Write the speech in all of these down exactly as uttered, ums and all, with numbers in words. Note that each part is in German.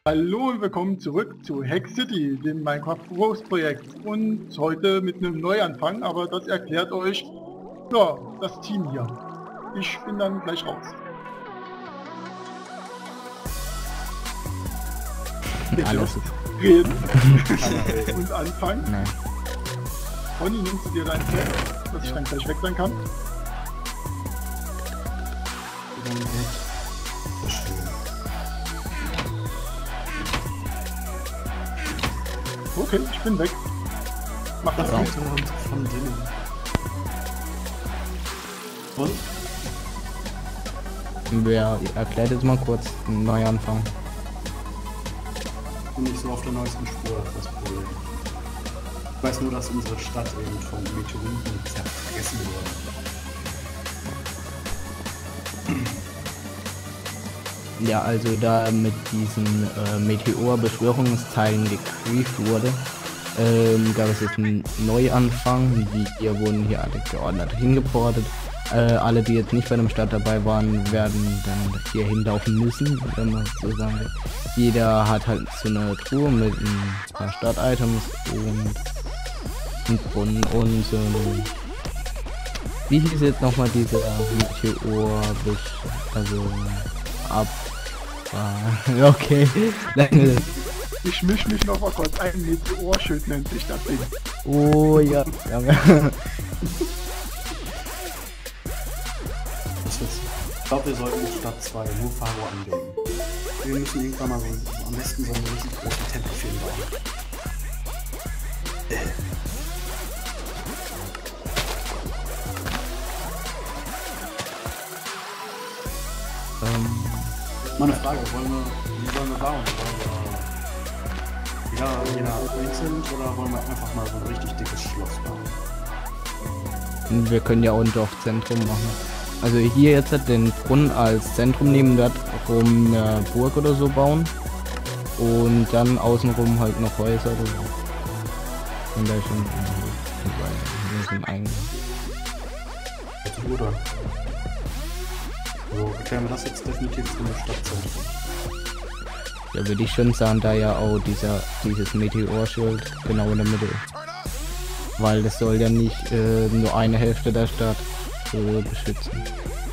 Hallo und willkommen zurück zu Hack City, dem Minecraft Growth Projekt, und heute mit einem Neuanfang, aber das erklärt euch, ja, das Team hier. Ich bin dann gleich raus. Alles reden und anfangen. Nein. Conny, nimmst du dir dein Set, dass ich dann gleich weg sein kann? Okay, ich bin weg. Mach das Ja. nicht. Von drinnen. Und? Wer erklärt jetzt mal kurz einen Neuanfang. Bin nicht so auf der neuesten Spur, das Problem. Ich weiß nur, dass unsere Stadt eben von Meteoriten zerfressen wurde. Ja, also da mit diesen äh, Meteor-Beschwörungsteilen gegrieft wurde, ähm, gab es jetzt einen Neuanfang. Die hier wurden hier alle geordnet hingeportet. Äh, alle, die jetzt nicht bei dem Start dabei waren, werden dann hier hinlaufen müssen, wenn man so sagen will. Jeder hat halt so eine Truhe mit ein paar Start-Items und einen Brunnen und ähm, wie hieß jetzt nochmal dieser Meteor, also ab, ah, okay, lange. Ich misch mich noch mal kurz ein, Meteorschild nennt sich das Ding. Oh ja, ja. Das wird's. Ich glaube, wir sollten in Stadt zwei nur Faro angeben. Wir müssen irgendwann mal so am besten so einen richtig großen Tempel für ihn bauen. ähm, Meine Frage, wollen wir, wie wollen wir bauen? Wollen wir jeder, jeder einzeln oder wollen wir einfach mal so ein richtig dickes Schloss bauen? wir können ja auch ein Dorfzentrum machen. Also hier jetzt halt den Brunnen als Zentrum nehmen, dort rum eine Burg oder so bauen und dann außenrum halt noch Häuser oder so. Und da schon ein Eingang. Hört sich gut an. So, erklären wir das jetzt definitiv zu einem Stadtzentrum. Da würde ich schon sagen, da ja auch dieser dieses Meteorschild genau in der Mitte ist. Weil das soll ja nicht äh, nur eine Hälfte der Stadt äh, beschützen.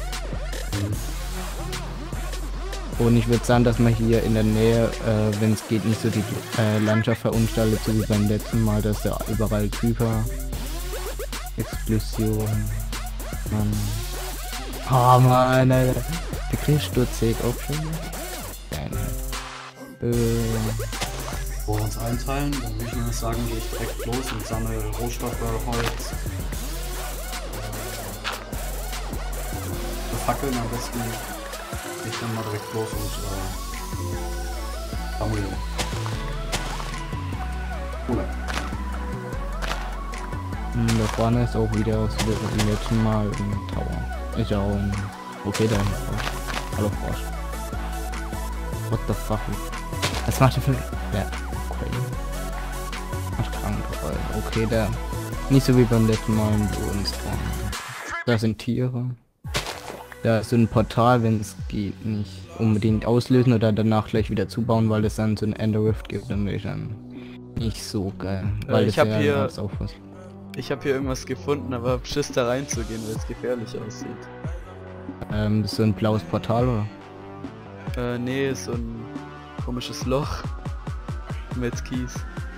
Und ich würde sagen, dass man hier in der Nähe, äh, wenn es geht, nicht so die äh, Landschaft verunstaltet, so wie beim letzten Mal, dass da überall Creeper, Explosion, Mann. Oh Mann, Alter. Der Kriegssturz sehe ich auch schon. Geil. Äh, Wo wir uns einteilen, dann würde ich mir das sagen, gehe ich direkt los und sammle Rohstoffe, Holz. Für Fackeln am besten gehe ich dann mal direkt los und äh, sammle. Cool. Da vorne ist auch wieder so wie beim letzten Mal ein Tower. Ist ja auch ein... Okay, da ist Frosch. Hallo Frosch. What the fuck? Was macht der für... Ja, okay. Macht krank, okay, der... Nicht so wie beim letzten Mal im Bodenstorm. Da sind Tiere. Da ist so ein Portal, wenn es geht, nicht unbedingt auslösen oder danach gleich wieder zubauen, weil es dann so ein Ender Rift gibt, dann will ich dann nicht so geil. Weil ich das hab ja hier- als auch was. Ich habe hier irgendwas gefunden, aber hab Schiss da reinzugehen, weil es gefährlich aussieht. Ähm, das ist so ein blaues Portal, oder? Äh, nee, so ein komisches Loch mit Kies.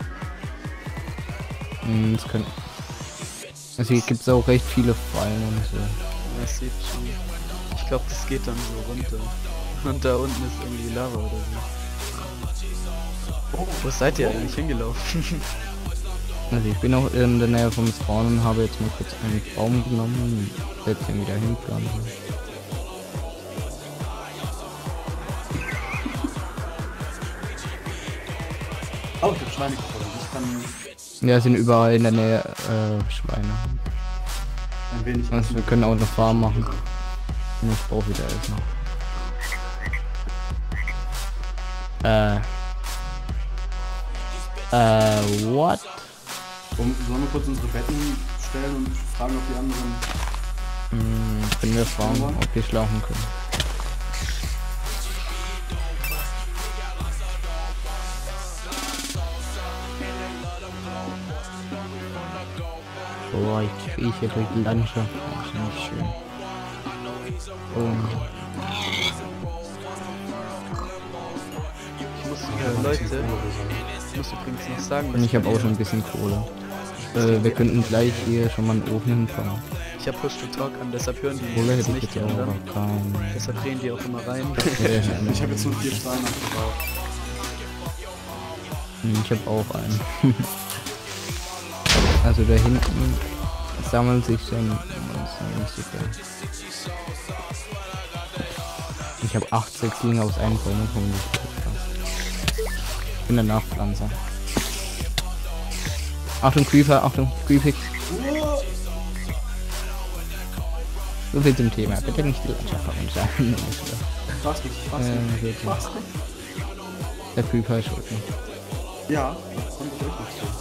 Hm, das können... Also hier gibt es auch recht viele Fallen und so. Das sieht schon. Ich glaube, das geht dann so runter. Und da unten ist irgendwie Lava oder so. Oh, wo seid ihr eigentlich hingelaufen? Also ich bin auch in der Nähe vom Spawn und habe jetzt mal kurz einen Baum genommen und setze ihn wieder hin. Oh, ich hab Schweine gefunden. Ich kann Ja, es sind überall in der Nähe äh, Schweine. ein wenig... Also wir können auch eine Farm machen. Und ich brauche wieder Essen. Äh. Äh, what? Sollen sollen wir kurz unsere Betten stellen und fragen, ob die anderen... Hm, können wir fragen, ob wir schlafen können. Boah, ich krieche durch die Landschaft. Das ist nicht schön. Oh. Ich muss, äh, Leute, ich muss übrigens noch sagen, Und ich habe auch schon ein bisschen Kohle. Äh, wir könnten gleich hier schon mal einen Ofen hinfahren. ich habe Push to Talk an, deshalb hören die Kohle jetzt hätte ich nicht, jetzt die auch, anderen. aber kein... Deshalb drehen die auch immer rein. Ich habe jetzt nur vier Steine abgebaut. Ich habe auch einen. Also da hinten sammeln sich schon... Nicht so viel. Ich habe acht Setzlinge aus einem Baum bekommen. Ich bin der Nachpflanzer. Achtung Creeper, Achtung Creepix. So viel zum Thema. Bitte nicht die Landschaft verunsichern. Was nicht? Was Ähm, nicht? wirklich. Was nicht? Der Creeper ist schuld. nicht. Ja, das konnte ich wirklich so.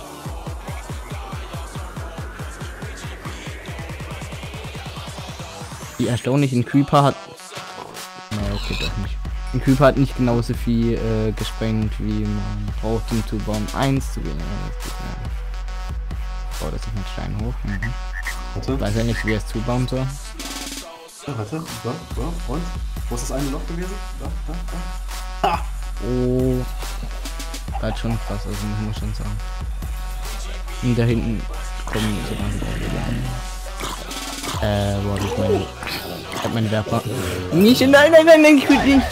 Die erstaunlichen Creeper hat... Na okay, doch nicht. Ein Creeper hat nicht genauso viel äh, gesprengt, wie man braucht, um zu bauen eins zu gehen. Oh, das ist ein Stein hoch. Mhm. Warte. Ich weiß ja nicht, wie er es zubauen soll. Ja, warte. So, so. Und? Wo ist das eine Loch gewesen? Da, da, da. Ha! Oh. War schon krass, also ich muss schon sagen. Und da hinten kommen so langsam. Äh, wo hab ich meine... Ich hab meine Werfer... Nicht, nein, nein, nein, nein, ich will nicht!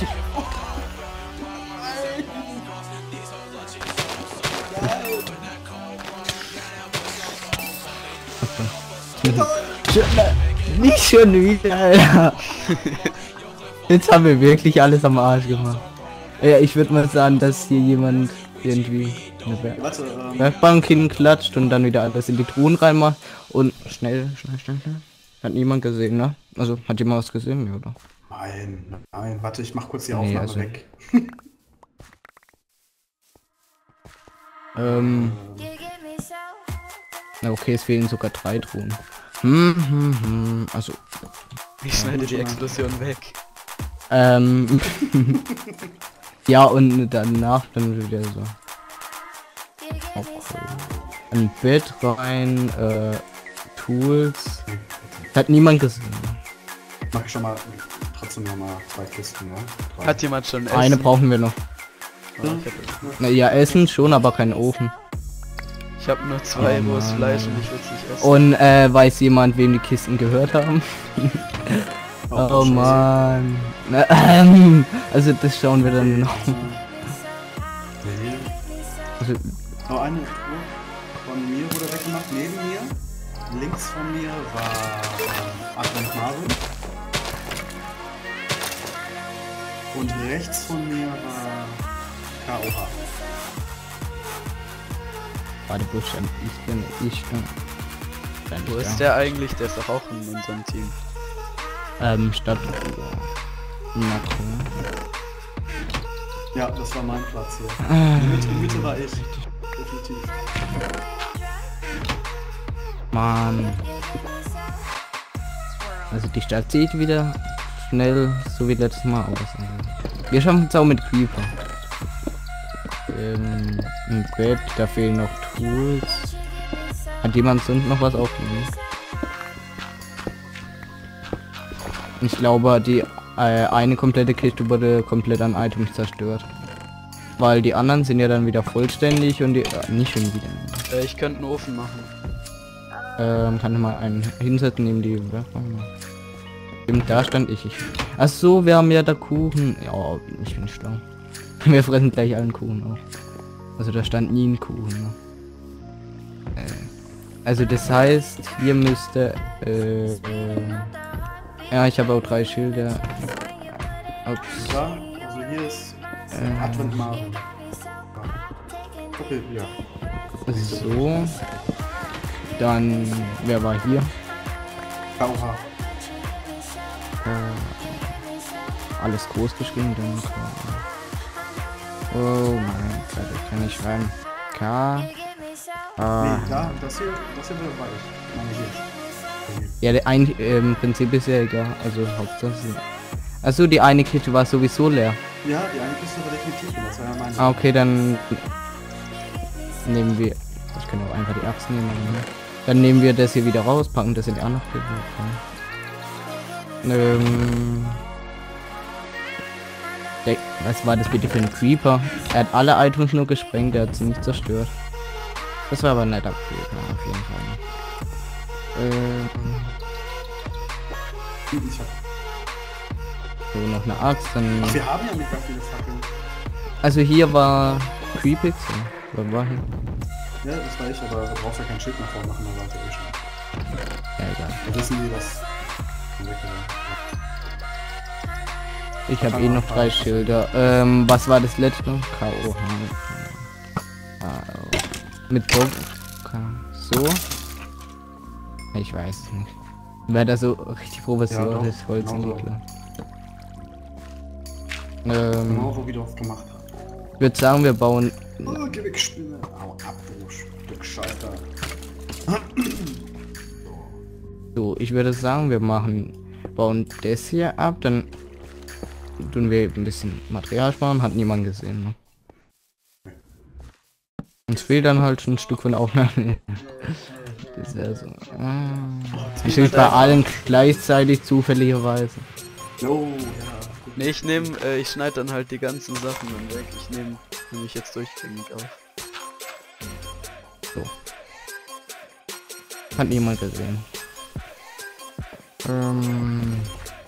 Schon, nicht schon wieder, Alter. Jetzt haben wir wirklich alles am Arsch gemacht. Ja, ich würde mal sagen, dass hier jemand irgendwie eine Wer Warte, ähm. Werkbank hinklatscht und dann wieder alles in die Truhen reinmacht und schnell, schnell, schnell, schnell. Hat niemand gesehen, ne? Also, hat jemand was gesehen, ja, oder? Nein, nein, warte, ich mach kurz die Nee, Aufnahme also- weg. Ähm. Na okay, es fehlen sogar drei Truhen. Hm, hm, hm. Also, Ich schneide die Explosion weg. ähm. ja, und danach dann wieder so. Okay. Ein Bett rein, äh, Tools. Hat niemand gesehen. Mach ich schon mal trotzdem noch mal zwei Kisten, ne? Drei. Hat jemand schon Essen? Eine brauchen wir noch. Oh, ich hab, Na ja, Essen schon, aber kein Ofen. ich hab nur zwei, Oh wo es Mann. Fleisch und ich will's nicht essen. Und äh, weiß jemand, wem die Kisten gehört haben? Oh, Scheiße. Mann. Na, ähm, also das schauen wir dann noch. Nee. Also, Oh, eine Truhe von mir wurde weggemacht, neben mir. Links von mir war ähm, Advent Marvin. Und rechts von mir war K O H. warte, wo stand ich denn? Ich stand. stand Wo ich ist da? der eigentlich? Der ist doch auch in unserem Team. Ähm, Stadt. Na cool. Ja, das war mein Platz hier. Ah, In der Mitte war ich. Definitiv. Mann. Also die Stadt sieht wieder schnell, so wie letztes Mal aus. Also, wir schaffen es auch mit Creeper. Ähm, im Bett, da fehlen noch Tools. Hat jemand sonst noch was aufgenommen? Ich glaube, die äh, eine komplette Kiste wurde komplett an Items zerstört. Weil die anderen sind ja dann wieder vollständig und die... Äh, nicht schon wieder. Äh, ich könnte einen Ofen machen. Ähm, kann ich mal einen hinsetzen neben die Werkbank? Stimmt, da stand ich. ich. Ach so, wir haben ja da Kuchen. Ja, ich bin schlau. Wir fressen gleich allen Kuchen auf. Also da stand nie ein Kuchen. Ne? Äh, also das heißt, hier müsste... Äh, äh, ja, ich habe auch drei Schilder. Ups. Da, also hier ist Ähm. Advent Marvin. Okay, ja. So. Dann, wer war hier? K O H. Äh, alles groß geschrieben, dann K. Oh mein Gott, ich kann nicht schreiben. K. Ah. Nee, da, das hier, das hier war ich. Meine hier. Ja, der ein, äh, im Prinzip ist ja egal. Also Hauptsache. Also die eine Kiste war sowieso leer. Ja, die eine Kiste war definitiv, und das war ja meine. Ah, okay, dann nehmen wir. Ich kann auch einfach die Axt nehmen. Ne? Dann nehmen wir das hier wieder raus, packen das in die andere Kiste. Ähm... Der, was war das bitte für ein Creeper? Er hat alle Items nur gesprengt, er hat sie nicht zerstört. Das war aber ein netter Creeper, auf jeden Fall. Ähm... Ich hab... So, noch eine Axt, dann... Ach, wir haben ja mega viele Fackeln. Also hier war Creepix, was war hier? Ja, das war ich, aber du brauchst ja kein Schild nach vorne machen, dann Leute eh schon. Ja, egal. Wir wissen die, dass... Ich habe eh noch drei Schilder. Ähm, was war das letzte? K O. Mit Bob. So. Ich weiß es nicht. Wer da so richtig Professor Ja, doch, ist, Holzentwickler. Genau Ähm, Genau so, wie du oft gemacht hast. ich würde sagen, wir bauen. Oh, geh weg, Spinne. Au, ab, du Stück Scheiße. So, ich würde sagen, wir machen, bauen das hier ab, dann tun wir ein bisschen Material sparen, hat niemand gesehen. Ne? Uns fehlt dann halt ein Stück von Aufnahme. Das ist ja so. Ah, ich bin bei allen gleichzeitig zufälligerweise. Oh, ja. Ne, ich nehme, äh, ich schneide dann halt die ganzen Sachen dann weg. Ich nehme nämlich jetzt durchgängig auf. So. Hat niemand gesehen. Ähm.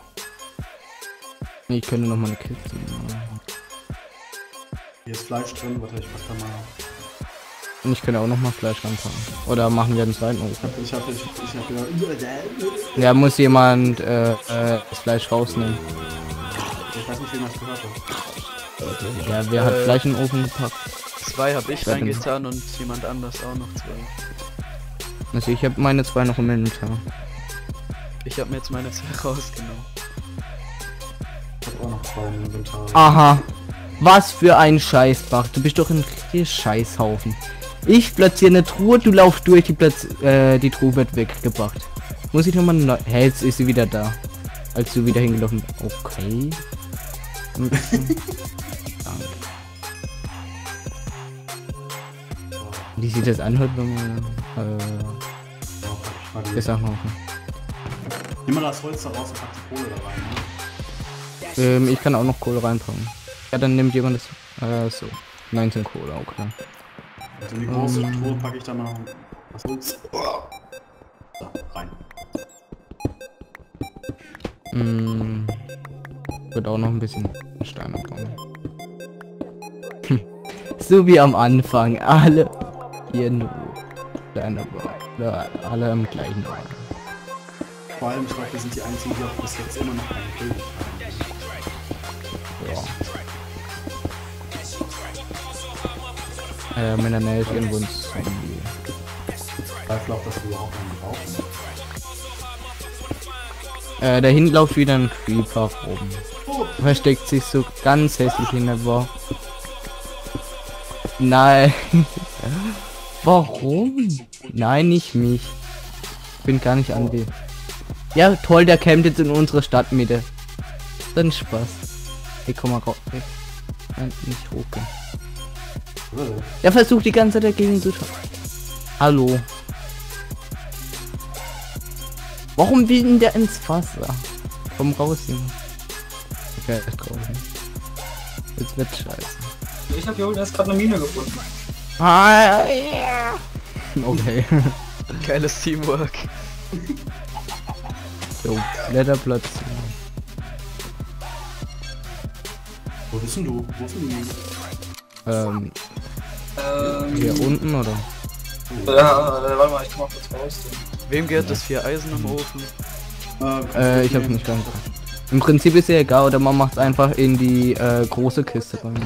Ich könnte noch mal eine Kiste machen. Hier ist Fleisch drin, warte, ich pack da mal. Und ich könnte auch noch mal Fleisch ranpacken. Oder machen wir einen zweiten Ofen? Ich hab, ich, ich hab wieder... Ja, muss jemand äh, äh, das Fleisch rausnehmen. Ich weiß nicht, wie man es gehört hat. Ja, wer hat Äh, Fleisch in den Ofen gepackt? Zwei habe ich Wer denn? reingetan und jemand anders auch noch zwei. Also ich habe meine zwei noch im Inventar. Ich habe mir jetzt meine zwei rausgenommen. Ich hab auch noch zwei im Inventar. Aha. Was für ein Scheißbach. Du bist doch ein richtiger Scheißhaufen. Ich platziere eine Truhe, du laufst durch, die Platz äh, die Truhe wird weggebracht. Muss ich nochmal neu... Hey, jetzt ist sie wieder da. Als du wieder hingelaufen bist. Okay. Danke. Wie sieht das an, wenn man... Äh, ich sag mal. Nimm mal das Holz da raus und pack die Kohle da rein, ne? Ähm, ich kann auch noch Kohle reinpacken. Ja, dann nimmt jemand das... Äh, so. neunzehn Kohle, okay. Also in die große Ähm. Truhe packe ich dann mal das Holz. So, rein. Mm, wird auch noch ein bisschen Steine bauen. Hm. So wie am Anfang. Alle hier nur Steine bauen. Ja, alle am gleichen Ort. Vor allem, ich glaube, wir sind die einzigen, die auch bis jetzt immer noch keinen Kill haben. Ja. Ähm, in der Nähe ist irgendwo ein Zombie. Ich zweifle auch, dass wir überhaupt einen brauchen. Äh, da hinten läuft wieder ein Creeper rum. Versteckt sich so ganz hässlich in der Bar. Nein. Warum? Nein, nicht mich. Ich bin gar nicht anwesend. Ja, toll, der campt jetzt in unsere Stadtmitte. Dann Spaß. Hey, komm mal raus. Hey. Nein, nicht hochgehen. Der versucht die ganze Zeit dagegen zu schauen. Hallo. Warum will denn der ins Wasser? Komm raus, Junge. Okay, ist draußen. Jetzt wird scheiße. Ich habe hier unten erst gerade eine Mine gefunden. Ah, yeah. Okay. Geiles Teamwork. So, Blätterplatz. Wo bist denn du? Wo ist denn die? Ähm, Ähm, hier unten oder? Ja, äh, warte mal, ich komm mal kurz raus. Wem gehört das vier Eisen im Ofen? Äh, ich hab's nicht ganz. Im Prinzip ist ja egal, oder man macht's einfach in die äh, große Kiste rein.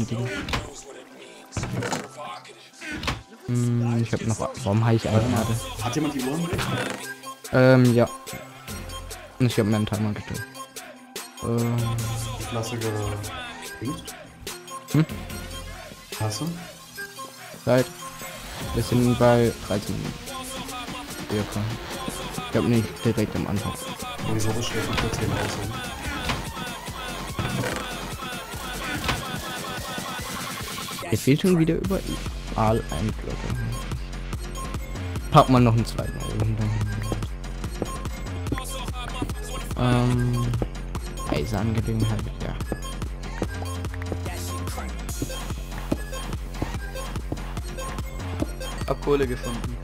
Hm, ich hab noch. Warum habe ich eigentlich gerade? Hat jemand die Uhren mit? Ähm, ja. Und ich habe mir einen Timer gestellt. Ähm, Die Klasse gepinkt? Hm? Klasse? Zeit. Wir sind bei dreizehn Minuten. Circa. Ich glaube nicht direkt am Anfang. Wieso das schlecht mit der zehn aussehen? Es fehlt schon wieder überall ein Block. pack mal noch einen zweiten Ofen. Ähm, Eisenangelegenheit, ja. Hab Kohle gefunden.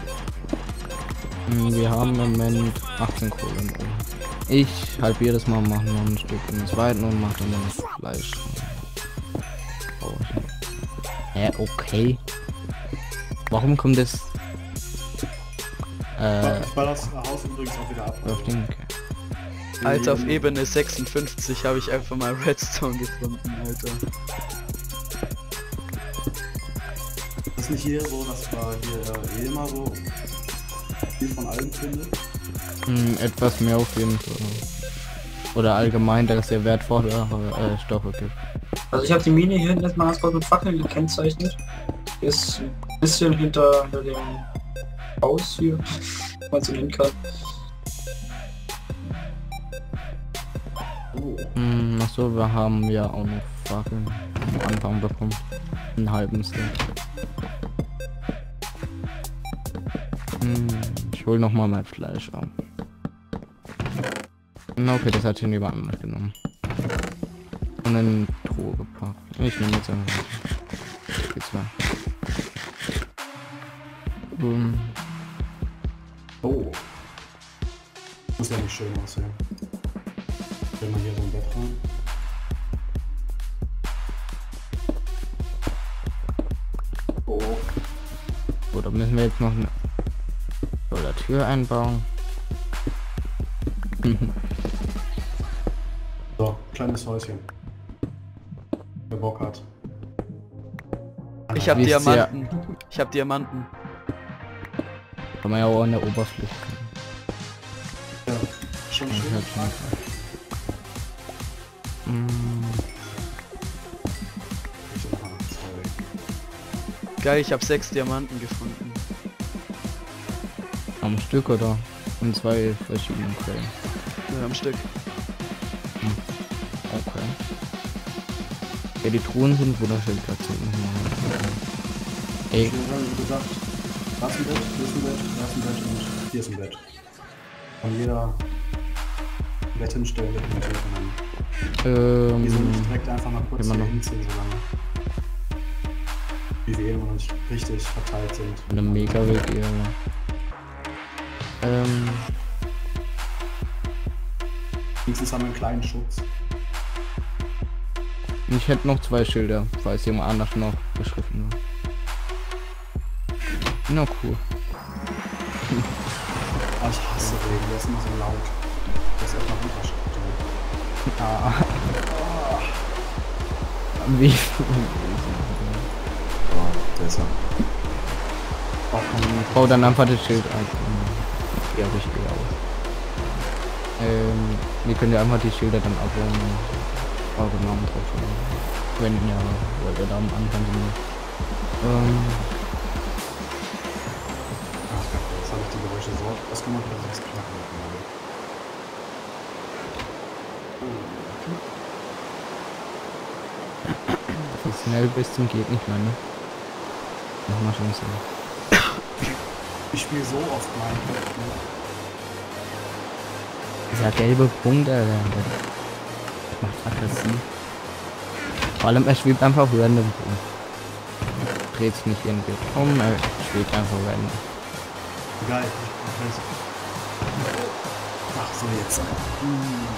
Hm, Wir haben im Moment achtzehn Kohle im Ofen. Ich halbiere das mal, mache noch ein Stück in den zweiten und mache dann das Fleisch. Oh. Ja, okay. Warum kommt das? Äh, Ich baue das Haus übrigens auch wieder ab. auf den, okay. Alter, auf Ebene sechsundfünfzig habe ich einfach mal Redstone gefunden, Alter. Das ist nicht hier so, dass wir hier äh, eh immer so viel von allem findet. Hm, etwas mehr auf jeden Fall. Oder allgemein, dass es sehr wertvolle äh, Stoffe gibt. Also ich habe die Mine hier hinten jetzt mal mit Fackeln gekennzeichnet. Die ist ein bisschen hinter, hinter dem Haus hier, wenn man so nennen kann. Oh. Hm, achso, wir haben ja auch noch Fackeln am Anfang bekommen. Einen halben Stack. Hm, ich hol noch mal mein Fleisch auf. Na okay, das hat schon jemand mitgenommen. Und in die Truhe gepackt. Ich nehme jetzt einfach. Geht's mal. Um, Oh. Das wäre nicht schön aussehen. Wenn man hier so ein Bett rein. Oh. so, da müssen wir jetzt noch eine oder Tür einbauen. So, kleines Häuschen. Wer Bock hat. Ich hab Wisst ihr- Diamanten. Ich hab Diamanten. Kann man ja auch an der Oberfläche. Ja, schon Das schön. hat schon- Hm, Geil, ich hab sechs Diamanten gefunden. am Stück oder in zwei verschiedenen Quellen. Ja, am Stück. Okay. Ja, die Truhen sind wunderschön platziert. Ey, Ich habe wie gesagt, da ist ein Bett, hier ist ein Bett, da ist ein Bett und hier ist ein Bett. Von jeder Bett hinstellen wird man natürlich dann. Die sind ähm, direkt einfach mal kurz immer hier noch. hinziehen, solange wie wir eben noch nicht richtig verteilt sind. eine Mega-Weg eher. Ähm, Wenigstens haben wir einen kleinen Schutz. ich hätte noch zwei Schilder, falls jemand anders noch beschriften will. Na cool. Aber ich hasse Regen, der ist immer so laut. Der ist erstmal runterschreibt. Ah. Wie? Oh, der ist ja. Auch komm, Bau dann einfach das Schild ein. Ja, richtig aus. Ähm, wir können ja einfach die Schilder dann abbauen und eure Namen drauf schreiben. Wenn ja, weil wir da am Anfang sind. Ähm, Ach Gott, jetzt habe ich die Geräusche so ausgemacht, dass ich es knacken habe. so schnell bis zum geht nicht mehr, ne? Mach mal schon so. Ich spiele so oft Minecraft. Ne? Dieser gelbe Punkt, Alter, der macht aggressiv. Vor allem, er schwebt einfach random rum. Dreht's nicht irgendwie um, er schwebt einfach random. Geil, ich weiß. Ach so, jetzt. Hm.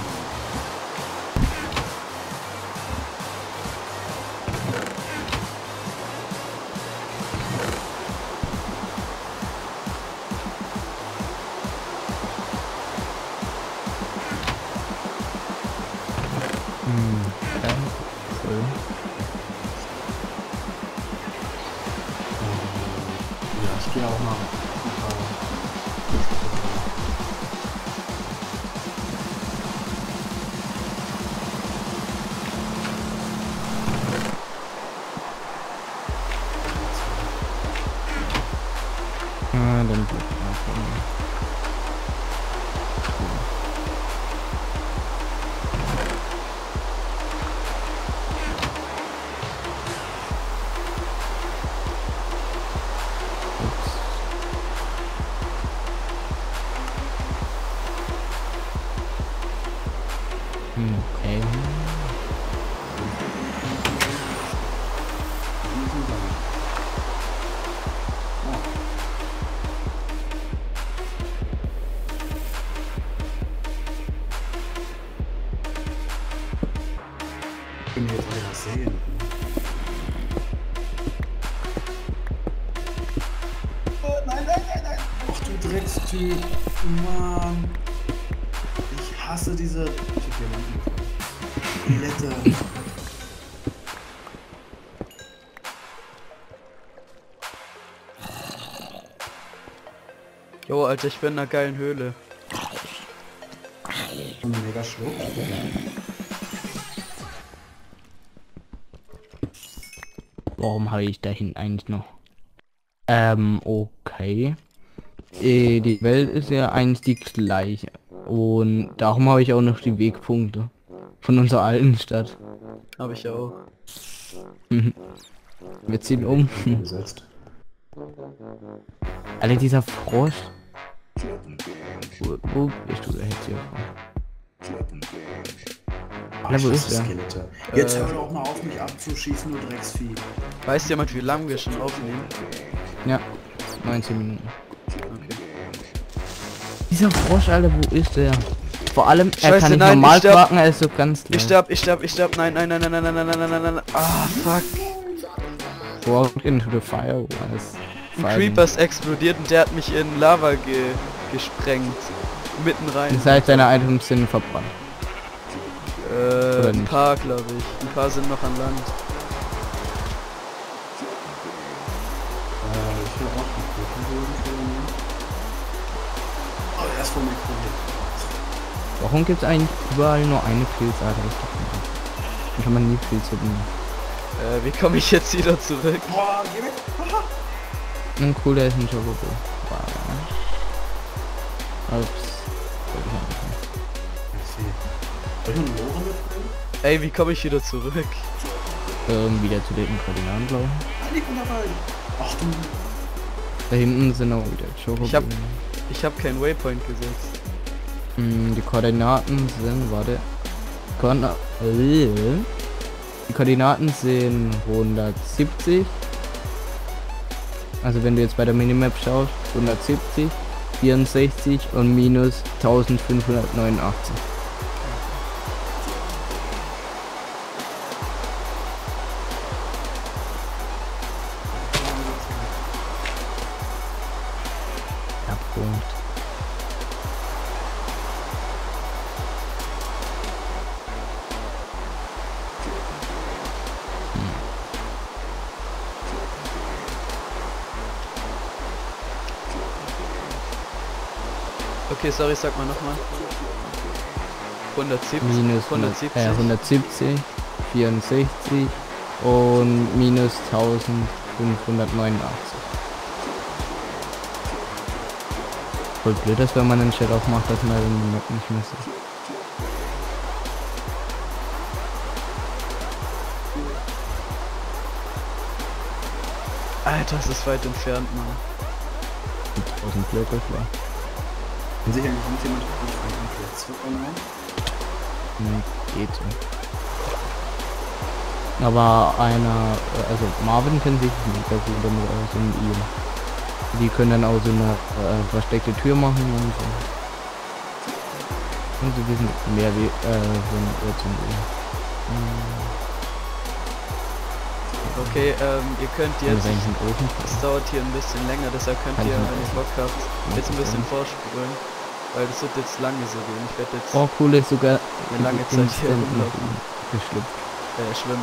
Hm, ja, cool. Ja, ich gehe auch mal. Hm, okay. Können wir jetzt wieder was sehen? Oh nein, nein, nein, nein! Ach du Dreckstyp! Mann! Ich hasse diese... Ich hab Diamanten gefunden. Skelette! Jo, Alter, ich bin in einer geilen Höhle. Ein mega Schluck. Warum habe ich da hinten eigentlich noch? Ähm, okay. Äh, die Welt ist ja eigentlich die gleiche. Und darum habe ich auch noch die Wegpunkte von unserer alten Stadt. Habe ich auch. Wir ziehen um. Gesetzt. Alter, dieser Frosch. Wo, wo bist du jetzt hier? Alter, wo ist der? Skelette. Jetzt Äh. hör doch mal auf, mich abzuschießen, du Drecksvieh. Weiß jemand, wie lange wir schon aufnehmen? Ja, neunzehn Minuten. Okay. Dieser Frosch, Alter, wo ist der? Vor allem, er Scheiße, kann nicht nein, normal ich sterb. quaken, er ist so ganz Ich leicht. sterb, ich sterb, ich sterb. Nein, nein, nein, nein, nein, nein, nein, nein, nein, nein, nein. Ah, fuck. Walk into the fire. Was? Ein Creeper ist explodiert und der hat mich in Lava ge gesprengt. Mitten rein. Das heißt, deine Items sind verbrannt. Äh, Oder ein nicht? paar, glaube ich. Ein paar sind noch an Land. Äh, ich will auch die Kuchen holen. Oh, erst von mir probiert. Warum gibt es eigentlich überall nur eine Pilzart? Das ist doch nicht. Dann kann man nie Pilze nehmen. Äh, wie komme ich jetzt wieder zurück? Boah, geh weg! Haha. Ein cooler ist ein Chocobo. Wow. Ups. Wollte ich auch nicht. Merci. Soll ich noch einen Loren mitbringen? Ey, wie komme ich wieder zurück? Ähm, wieder zu den Koordinaten glauben. Ah, liegt dabei. Ach du. Da hinten sind auch wieder Chocobo. Ich hab- Ich habe keinen Waypoint gesetzt. Mm, Die Koordinaten sind, warte. Koordina äh, die Koordinaten sind hundertsiebzig. Also wenn du jetzt bei der Minimap schaust, hundertsiebzig, vierundsechzig und minus eintausendfünfhundertneunundachtzig. Ja, Punkt. Okay, sorry, sag mal nochmal. hundertsiebzig, Minus hundertsiebzig. Äh, hundertsiebzig, vierundsechzig und minus eintausendfünfhundertneunundachtzig. Voll blöd, dass wenn man den Chat aufmacht, dass man den Map nicht mehr sieht. Alter, das ist weit entfernt, Mann. tausend Blöcke, klar. Wenn sich eigentlich nicht jemand auf einen Platz online? Hm, geht so. Aber einer, äh, also Marvin kennt sich mega gut damit aus und ihm. Die können dann auch so eine äh, versteckte Tür machen und so. Und sie wissen mehr wie, äh, so ein Irrtum. Okay, ähm, ihr könnt Jetzt. jetzt... Einen Ofen. Es dauert hier ein bisschen länger, deshalb könnt Kann ihr, ich mal wenn ihr Bock habt, jetzt ein bisschen machen. vorspulen. Weil das wird jetzt lange so gehen. Ich werde jetzt Oh, cool ist sogar eine lange Zeit hier instant noch rumlaufen. geschlüpft. äh, schwimmen.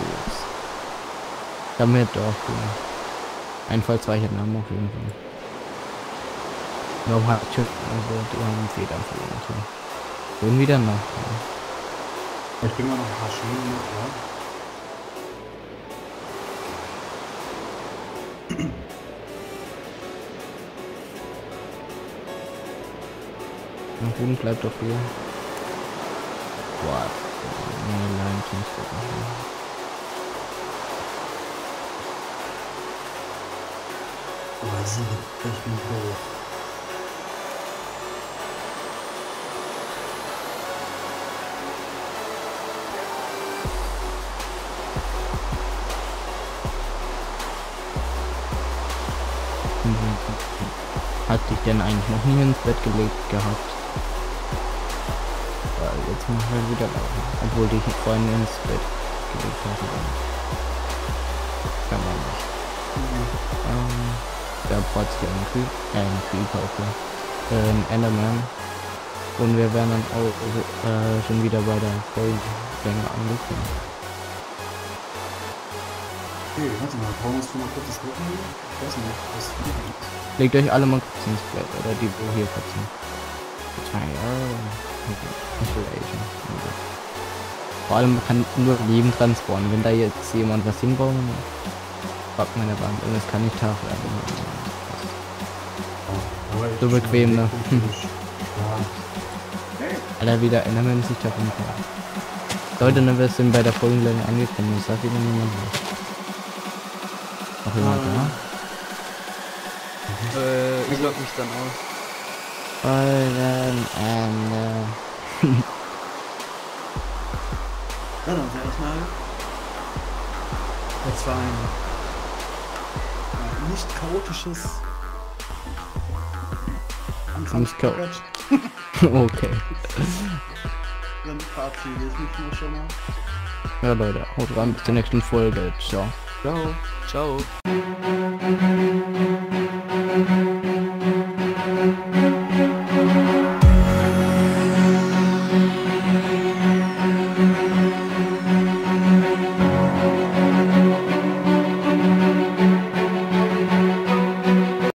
Damit doch, ja. Einfallsreicher Name auf jeden Fall. Warum hat Schiff, also die haben Federn verloren. Schön wieder nach. Ich bring mal noch ein paar Schienen mit, ja? Nach oben bleibt doch hier. Boah. Nee, nein, Teams wird nicht mehr. Aber sie wird echt nicht hoch. Hat dich denn eigentlich noch nie ins Bett gelegt gehabt? Weil jetzt machen wir wieder laufen. Obwohl dich vorhin ins Bett gelegt hatte. Kann man nicht. Mhm. Ähm, da braucht sich ein Creep, äh, ein Creeper, okay. Äh, ein Enderman. Und wir wären dann auch äh, schon wieder bei der Folgenlänge angekommen. Okay, warte mal, brauchen wir uns mal kurz das Wochen? Ich weiß nicht, was ist. Legt euch alle mal kurz ins Bett, oder die, wo hier kotzen. Inspiration. Vor allem kann nur Leben dran spawnen. Wenn da jetzt jemand was hinbauen, packt meine Wand und es kann nicht Tag werden. So bequem, ne? Ja. Alter, wieder Enderman sich da rumkommen. Leute, ne, wir sind bei der Folgenlänge angekommen. Das sagt wieder niemand was. Noch jemand da? Äh, ich log mich dann aus. Folgenende. Ja, dann sag ich mal. Das war ein äh, nicht chaotisches Nicht chao- Anfangspackage. Okay. Dann verabschiede ich mich nur schon mal. Ja, Leute, haut rein, bis zur nächsten Folge. Ciao. Ciao. Ciao.